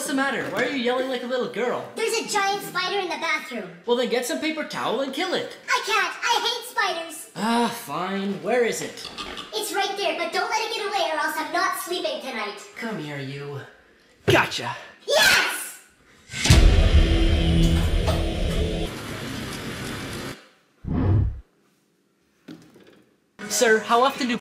What's the matter? Why are you yelling like a little girl? There's a giant spider in the bathroom. Well, then get some paper towel and kill it. I can't. I hate spiders. Ah, fine. Where is it? It's right there, but don't let it get away or else I'm not sleeping tonight. Come here, you. Gotcha. Yes! Sir, how often do